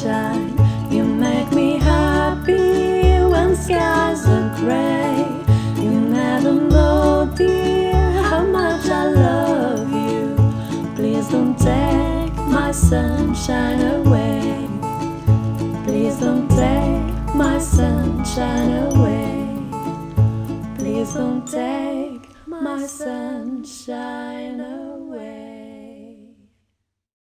sunshine. You make me happy when skies are gray. You never know, dear, how much I love you. Please don't take my sunshine away. Please don't take my sunshine away. Please don't take my sunshine away.